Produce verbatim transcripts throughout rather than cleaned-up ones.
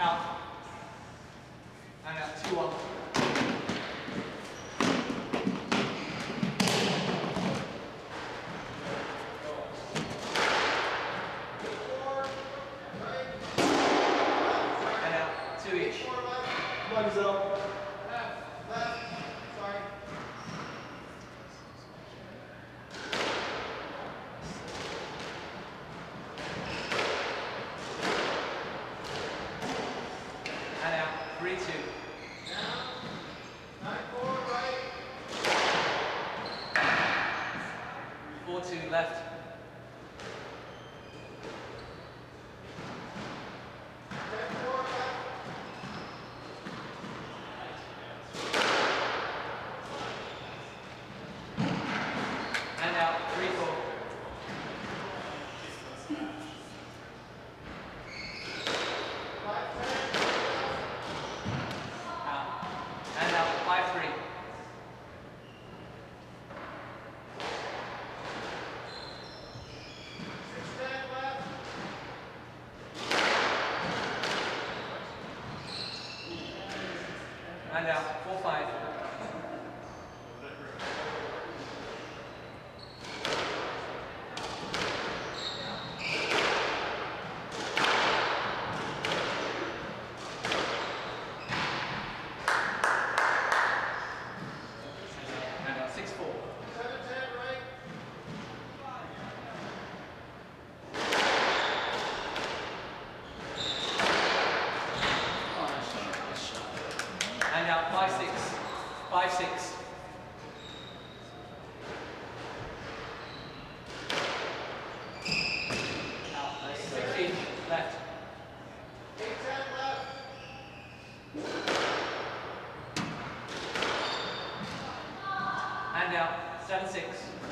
out, and out, two, one. And out, two each. Legs up. And out, three, two. Four, two, left. And out, three, four. Out. And out, five, three. And out, four, five. And out, six, four. And out, five, six. Five, six. Out, six each, left. And out, seven, six.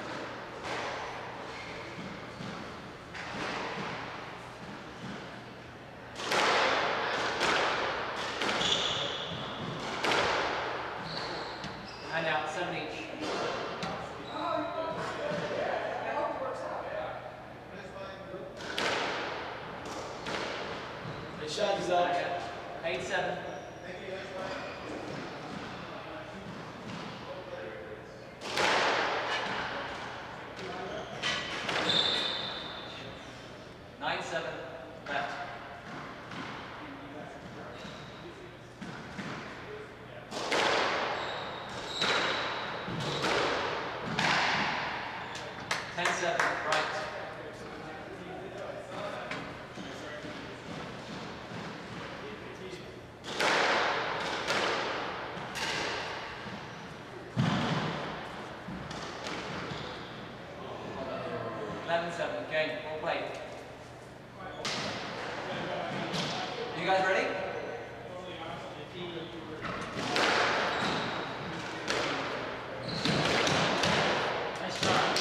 And out, seven each. Hey, Shaggy's up. Eight, seven. Nine, seven, left. Ten, seven, right. Eleven, seven, game, all played. You guys ready? Nice try.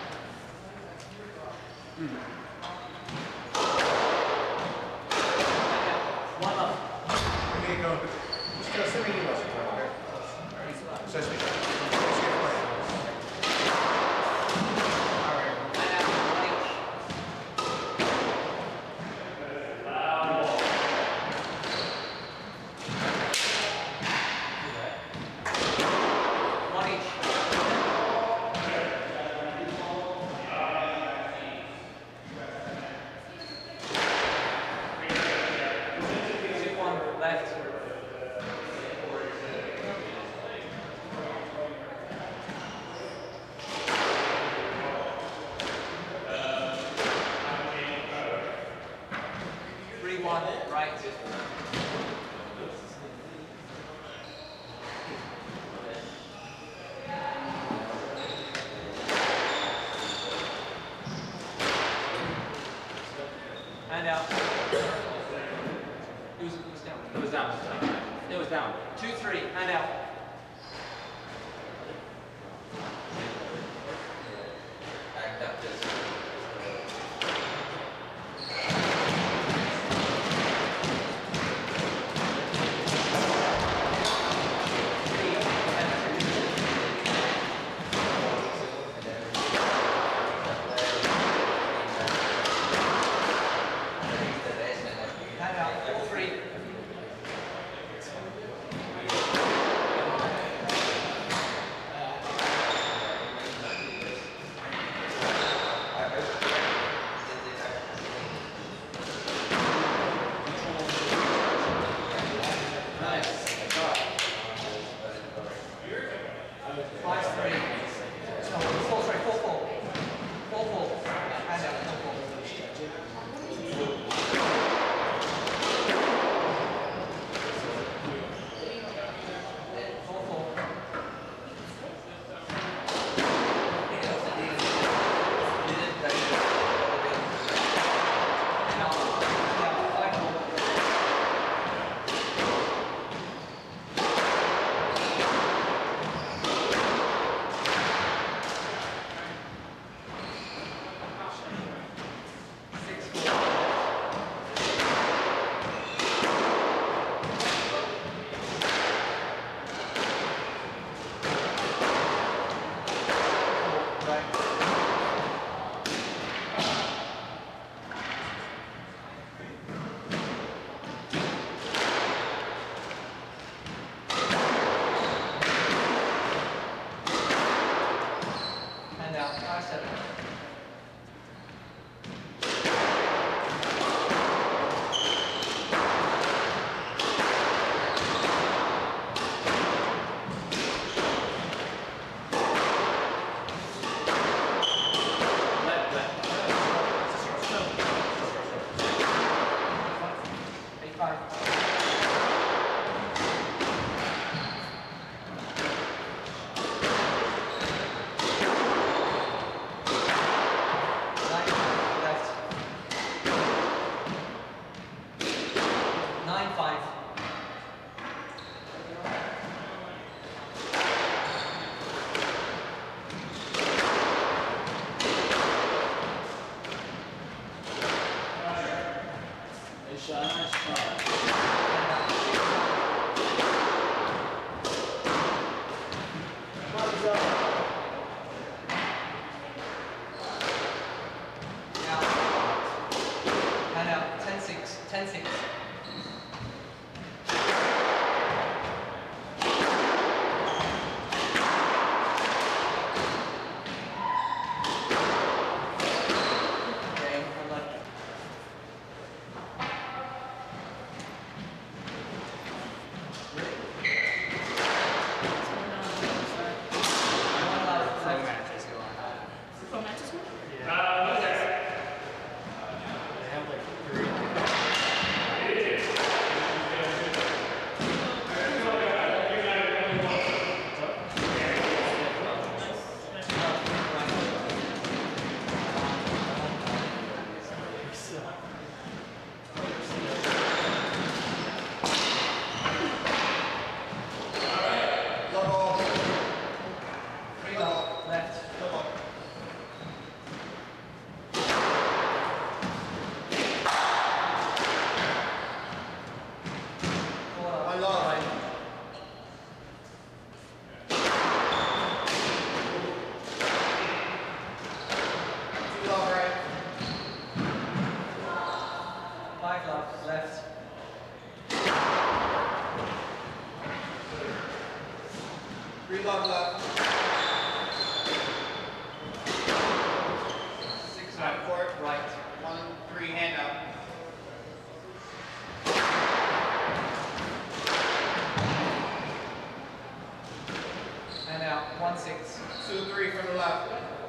One up. Okay, go. Just go send me an email sometime, okay? So I speak. All right. And out, one each. One each. Two, one, left. Three, one, right. And out. It was, it was down. It was down. It was down. Two, three, and out. Act up this. And out. Four, three. shot, nice shot. Money's up. Now, hand out, ten six, ten six. Five love, left. Three love left. Six Nine, love, four. right. One, three, hand out. Hand out, one six. Two, three from the left.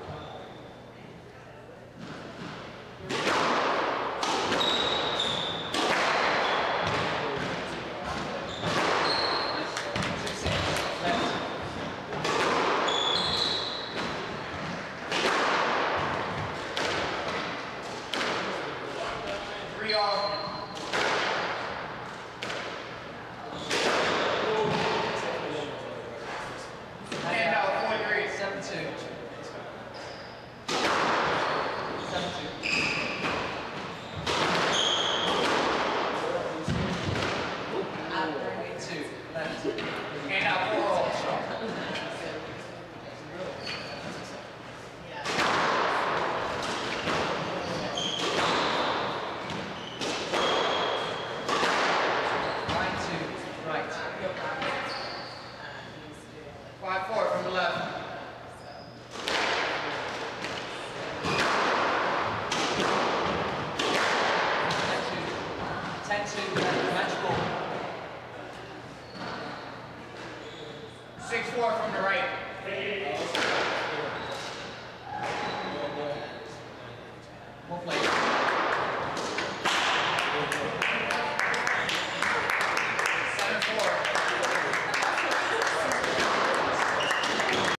Two six, left. Three off. Hand out, four, three. Seven two. Seven two. Eight two, left. Hand out, four off. Nine two, right. Five, four from the left. Ten two, ten two, left. Match ball. Six, four from the right.